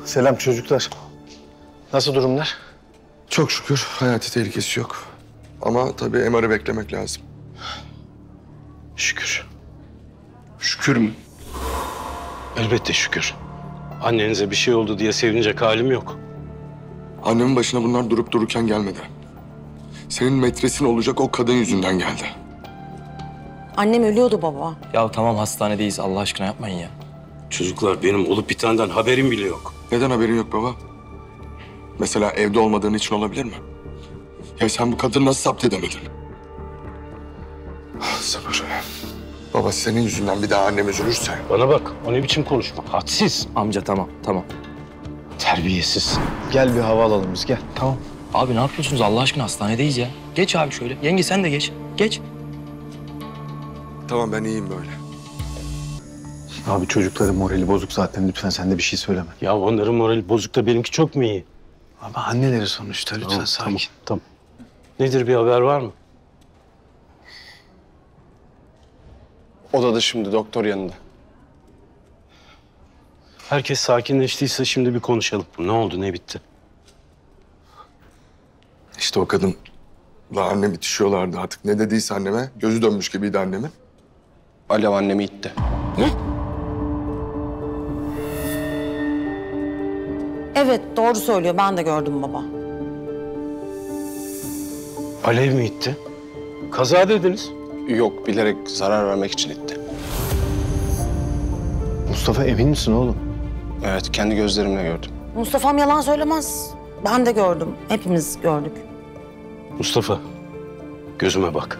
Selam çocuklar. Nasıl durumlar? Çok şükür hayati tehlikesi yok. Ama tabii MR'ı beklemek lazım. Şükür. Şükür mü? Elbette şükür. Annenize bir şey oldu diye sevinecek halim yok. Annemin başına bunlar durup dururken gelmedi. Senin metresin olacak o kadın yüzünden geldi. Annem ölüyordu baba. Ya tamam hastanedeyiz Allah aşkına yapmayın ya. Çocuklar benim olup bitenden haberim bile yok. Neden haberin yok baba? Mesela evde olmadığın için olabilir mi? Ya sen bu kadını nasıl zapt edemedin? Sabır. Baba senin yüzünden bir daha annem üzülürse... Bana bak, o ne biçim konuşma? Hadsiz, Amca tamam. terbiyesiz. Gel bir hava alalım biz gel. Tamam. Abi ne yapıyorsunuz Allah aşkına hastanedeyiz ya. Geç abi şöyle. Yenge sen de geç. Geç. Tamam ben iyiyim böyle. Abi çocukların morali bozuk zaten. Lütfen sen de bir şey söyleme. Ya onların morali bozuk da benimki çok mu iyi? Ama anneleri sonuçta lütfen sakin. Tamam. Nedir, bir haber var mı? Odada şimdi doktor yanında. Herkes sakinleştiyse şimdi bir konuşalım. Ne oldu, ne bitti? İşte o kadınla annem itişiyorlardı artık. Ne dediyse anneme, gözü dönmüş gibiydi annemin. Alev annemi itti. Evet doğru söylüyor. Ben de gördüm baba. Alev mi itti? Kaza dediniz. Yok, bilerek zarar vermek için itti. Mustafa emin misin oğlum? Evet, kendi gözlerimle gördüm. Mustafa'm yalan söylemez. Ben de gördüm. Hepimiz gördük. Mustafa, gözüme bak.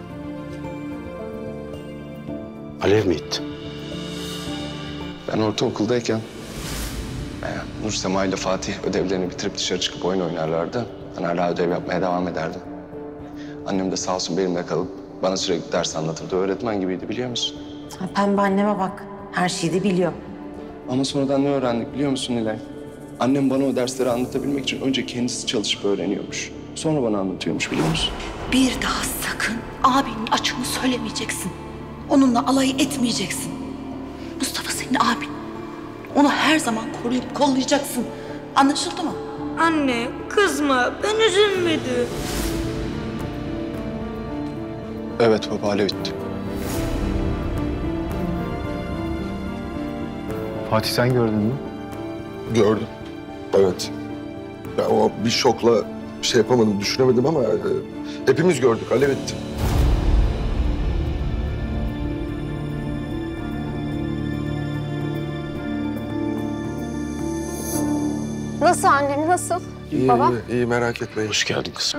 Alev mi itti? Ben ortaokuldayken Nur Sema ile Fatih ödevlerini bitirip dışarı çıkıp oyun oynarlardı. Ben hala ödev yapmaya devam ederdim. Annem de sağ olsun benimle kalıp bana sürekli ders anlatırdı. Öğretmen gibiydi biliyor musun? Ha, pembe anneme bak. Her şeyi de biliyor. Ama sonradan ne öğrendik biliyor musun Nilay? Annem bana o dersleri anlatabilmek için önce kendisi çalışıp öğreniyormuş. Sonra bana anlatıyormuş biliyor musun? Bir daha sakın abinin açığını söylemeyeceksin. Onunla alay etmeyeceksin. Mustafa senin abin. Onu her zaman koruyup kollayacaksın. Anlaşıldı mı? Anne kızma ben üzülmedim. Evet baba, alev itti. Fatih sen gördün mü? Gördüm. Evet. Ya o bir şokla şey yapamadım, düşünemedim ama hepimiz gördük. Alev etti. Nasıl annem, nasıl? İyi, Baba? iyi merak etmeyin. Hoş geldin kızım.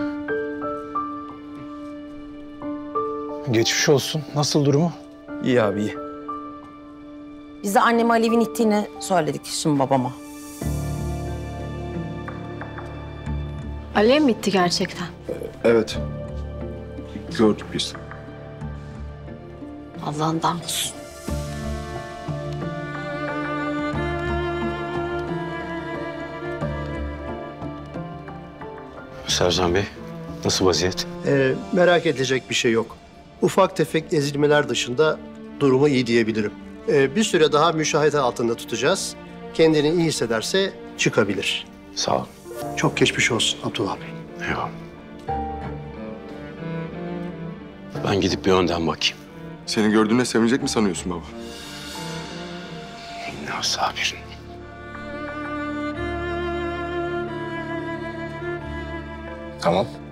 Geçmiş olsun. Nasıl durumu? İyi abi iyi. Biz de anneme Alev'in ittiğini söyledik şimdi babama. Alev mi itti gerçekten? Evet. Gördük biz. Allah'ından olsun. Sercan Bey, nasıl vaziyet? Merak edilecek bir şey yok. Ufak tefek ezilmeler dışında durumu iyi diyebilirim. Bir süre daha müşahede altında tutacağız. Kendini iyi hissederse çıkabilir. Sağ ol. Çok geçmiş olsun Abdullah Bey. Eyvallah. Ben gidip bir önden bakayım. Seni gördüğüne sevinecek mi sanıyorsun baba? İnna sabirin. Tamam.